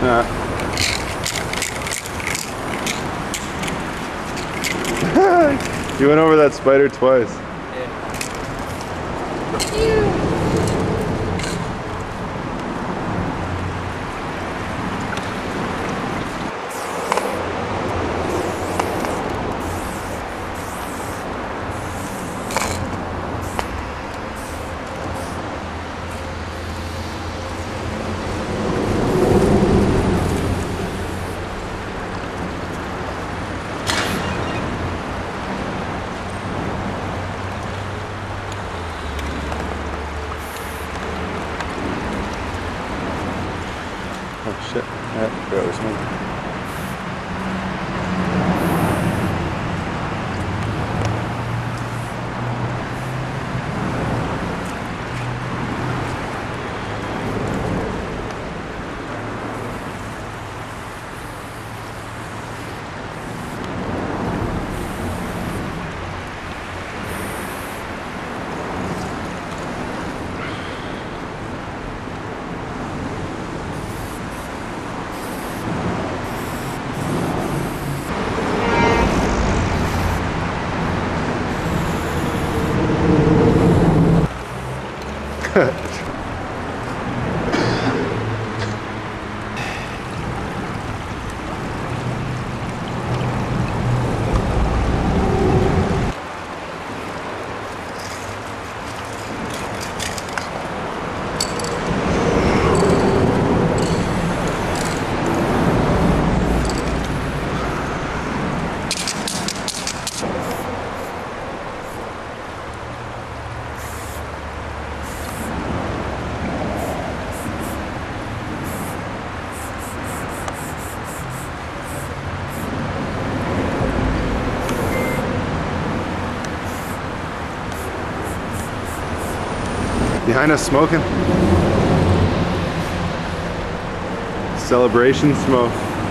You went over that spider twice. Yeah. Oh shit, yeah, barely smoking. Behind us smoking. Celebration smoke.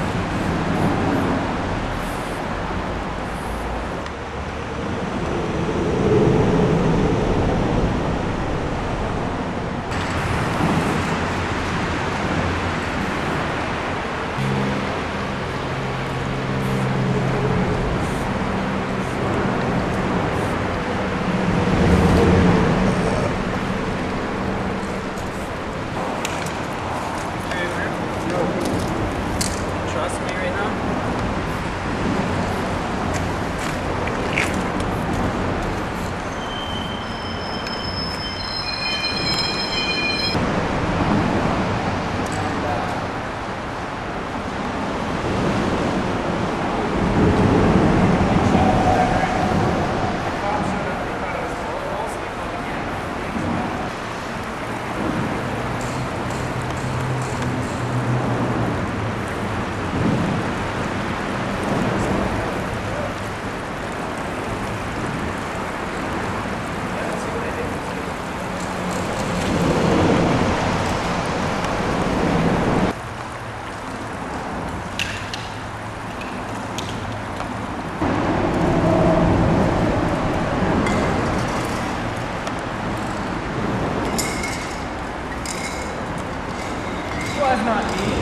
Was not me.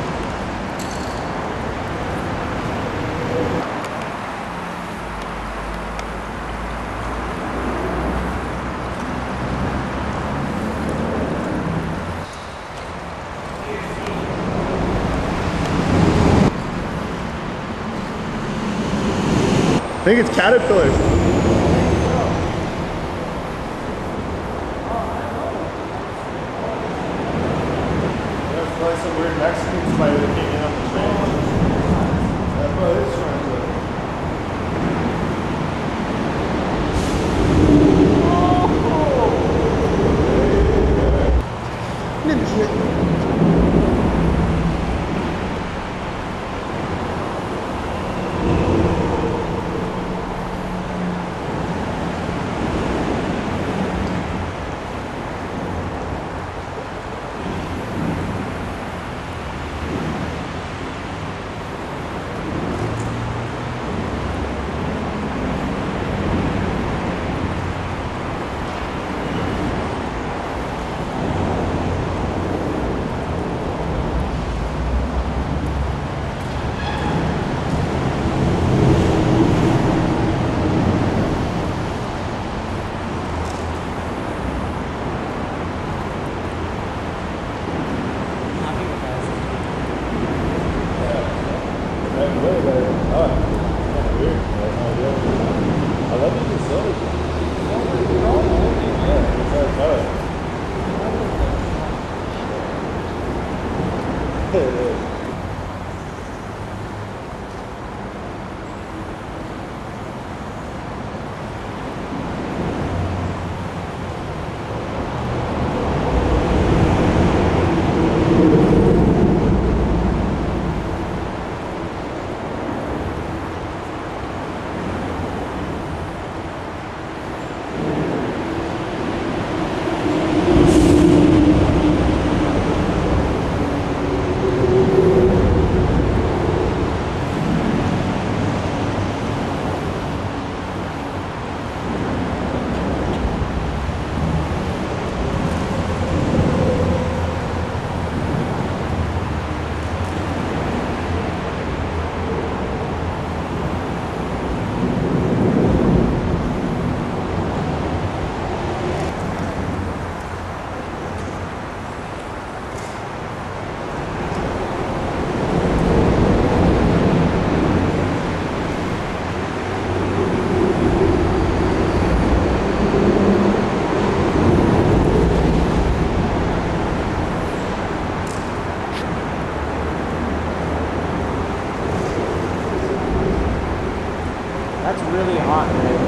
I think it's caterpillars. There's some weird Mexican spider that came in on the train. That's what it is trying to do. That's really hot, man.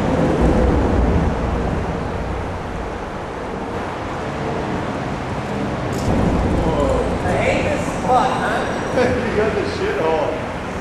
Whoa. I hate this spot, huh? You got the shit hole.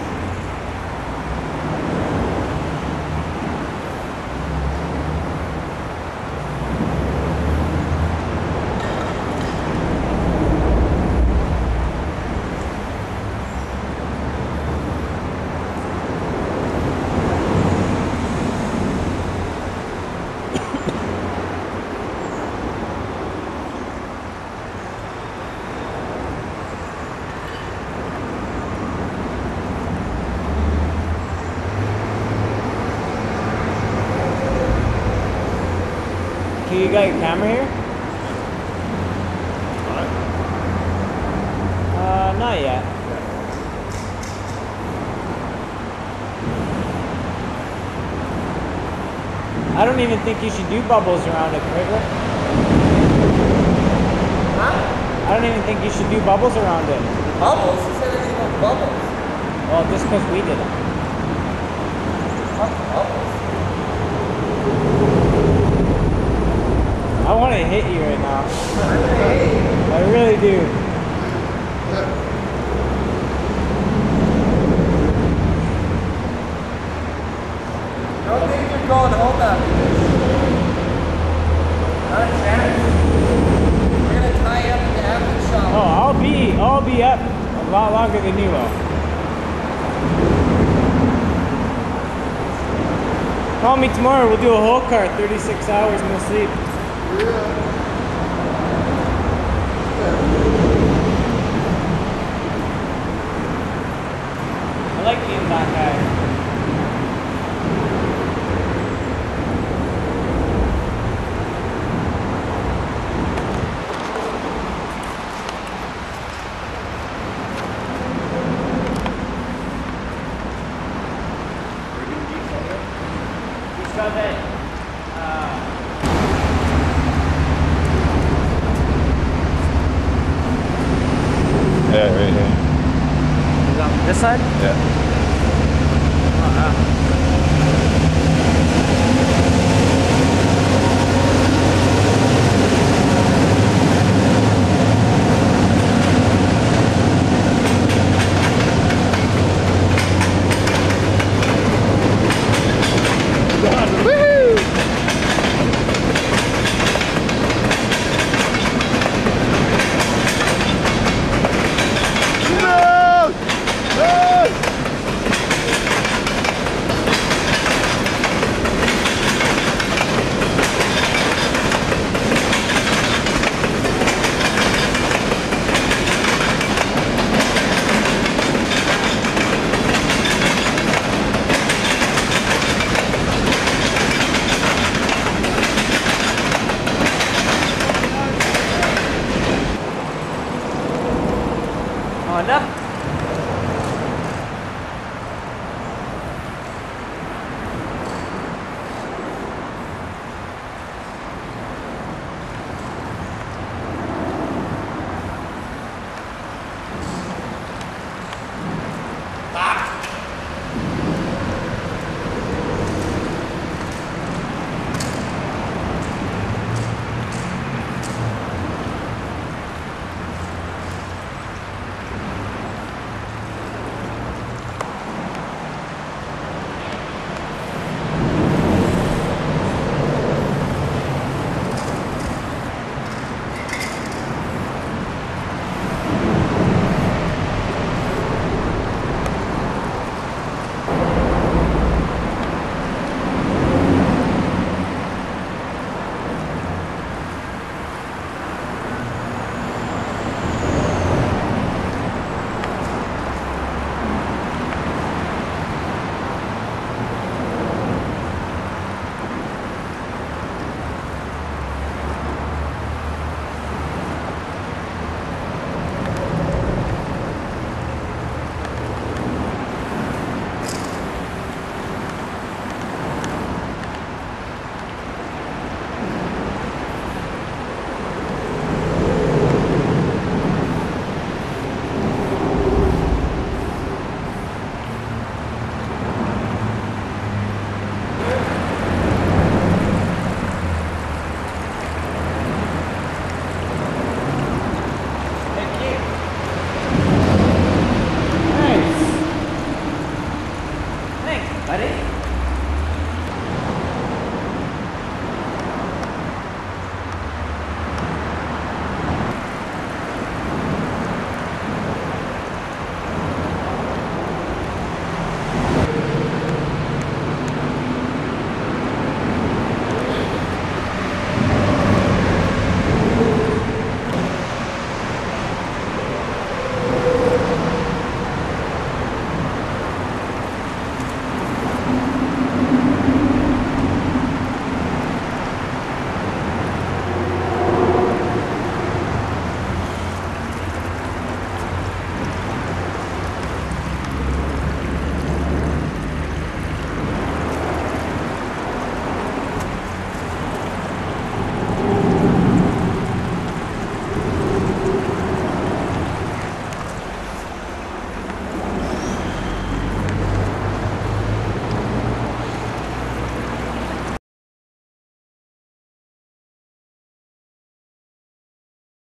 Okay, you got your camera here? Not yet. I don't even think you should do bubbles around it, Trigger. Huh? I don't even think you should do bubbles around it. Bubbles? Who said anything about bubbles? Well, just because we did it. Fuck bubbles. I want to hit you right now. Hey. I really do. Don't think you're going home after this. Not a chance. We're gonna tie you up in the after shop. Oh, I'll be up a lot longer than you will. Call me tomorrow. We'll do a whole car, 36 hours, no sleep. I like being that guy. Yeah, right here. Is that this side? Yeah. Honda?